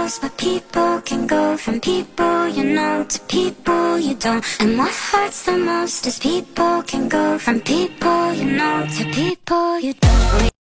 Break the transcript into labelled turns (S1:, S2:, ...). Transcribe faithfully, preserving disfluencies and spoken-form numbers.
S1: close, but people can go from people you know to people you don't. And what hurts the most is people can go from people you know to people you don't.